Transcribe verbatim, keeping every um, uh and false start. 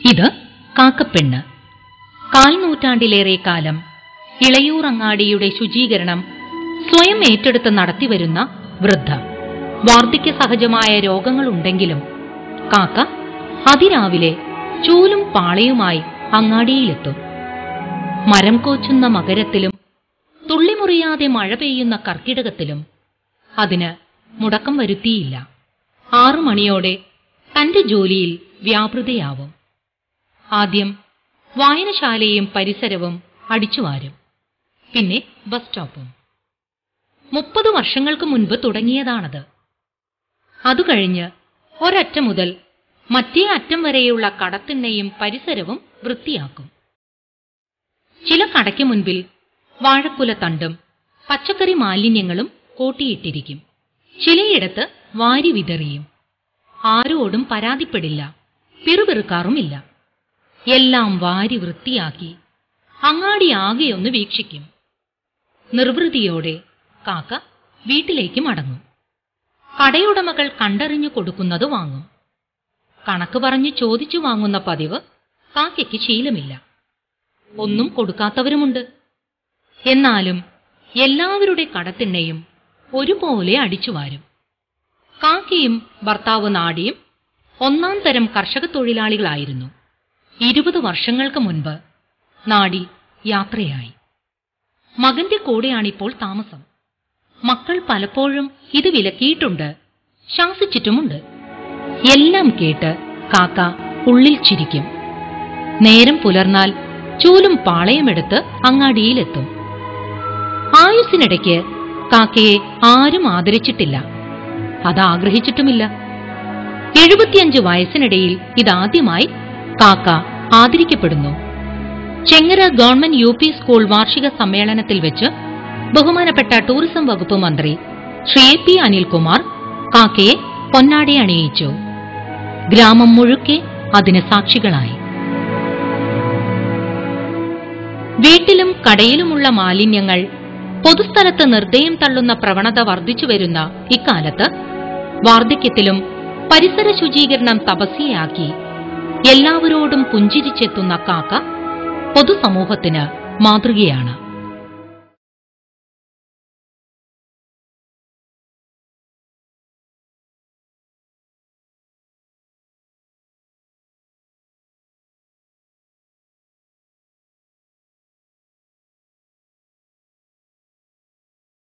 ഇത് കാക്കപ്പെണ്ണ്. കാൽ നൂറ്റാണ്ടിലേറെ കാലം ഇളയൂർ അങ്ങാടിയുടെ ശുചീകരണം സ്വയം ഏറ്റെടുത്ത് നടത്തിവരുന്ന വൃദ്ധ. വാർദ്ധക്യ സഹജമായ രോഗങ്ങളുണ്ടെങ്കിലും കാക്ക അതിരാവിലെ ചൂലും പാളയുമായി അങ്ങാടിയിലെത്തും. മരം കോച്ചുന്ന മകരത്തിലും തുള്ളിമുറിയാതെ മഴ പെയ്യുന്ന കർക്കിടകത്തിലും അതിന് മുടക്കം വരുത്തിയില്ല. ആറു മണിയോടെ തന്റെ ജോലിയിൽ വ്യാപൃതയാവും. ആദ്യം വായനശാലയും പരിസരവും അടിച്ചുവാരും. പിന്നെ ബസ് സ്റ്റോപ്പും. മുപ്പത് വർഷങ്ങൾക്ക് മുൻപ് തുടങ്ങിയതാണത്. അതുകഴിഞ്ഞ് ഒരറ്റം മുതൽ മറ്റേ അറ്റം വരെയുള്ള കടത്തിണ്ണയും പരിസരവും വൃത്തിയാക്കും. ചില കടയ്ക്ക് മുൻപിൽ വാഴക്കുല തണ്ടും പച്ചക്കറി മാലിന്യങ്ങളും കൂട്ടിയിട്ടിരിക്കും. ചിലയിടത്ത് വാരി വിതറിയും. ആരോടും പരാതിപ്പെടില്ല, പിറുപിറുക്കാറുമില്ല. എല്ലാം വാരി വൃത്തിയാക്കി അങ്ങാടി ആകെയൊന്ന് വീക്ഷിക്കും. നിർവൃതിയോടെ കാക്ക വീട്ടിലേക്ക് മടങ്ങും. കടയുടമകൾ കണ്ടറിഞ്ഞു കൊടുക്കുന്നത് വാങ്ങും. കണക്ക് പറഞ്ഞു ചോദിച്ചു വാങ്ങുന്ന പതിവ് കാക്കയ്ക്ക് ശീലമില്ല. ഒന്നും കൊടുക്കാത്തവരുമുണ്ട്. എന്നാലും എല്ലാവരുടെ കടത്തിണ്ണയും ഒരുപോലെ അടിച്ചുവാരും. കാക്കയും ഭർത്താവ് നാടിയും ഒന്നാം തരം കർഷക തൊഴിലാളികളായിരുന്നു. ഇരുപത് വർഷങ്ങൾക്ക് മുൻപ് നാടി യാത്രയായി. മകന്റെ കൂടെയാണിപ്പോൾ താമസം. മക്കൾ പലപ്പോഴും ഇത് വിലക്കിയിട്ടുണ്ട്, ശാസിച്ചിട്ടുമുണ്ട്. എല്ലാം കേട്ട് കാക്ക ഉള്ളിൽ ചിരിക്കും. നേരം പുലർന്നാൽ ചൂലും പാളയുമെടുത്ത് അങ്ങാടിയിലെത്തും. ആയുസ്സിനിടയ്ക്ക് കാക്കയെ ആരും ആദരിച്ചിട്ടില്ല, അതാഗ്രഹിച്ചിട്ടുമില്ല. എഴുപത്തിയഞ്ച് വയസ്സിനിടയിൽ ഇതാദ്യമായി കാക്ക ആദരിക്കപ്പെടുന്നു. Chengara government U P school വാർഷിക സമ്മേളനത്തിൽ വെച്ച് ബഹുമാനപ്പെട്ട ടൂറിസം വകുപ്പ് മന്ത്രി ശ്രീ എ പി അനിൽകുമാർ കാക്കയെ പൊന്നാട അണിയിച്ചു. ഗ്രാമം മുഴുക്കെ അതിന് സാക്ഷികളായി. വീട്ടിലും കടയിലുമുള്ള മാലിന്യങ്ങൾ പൊതുസ്ഥലത്ത് നിർദ്ദയം തള്ളുന്ന പ്രവണത വർദ്ധിച്ചുവരുന്ന ഇക്കാലത്ത് വാർദ്ധക്യത്തിലും പരിസര ശുചീകരണം തപസ്യയാക്കി എല്ലാവരോടും പുഞ്ചിരിച്ചെത്തുന്ന കാക്ക പൊതുസമൂഹത്തിന് മാതൃകയാണ്.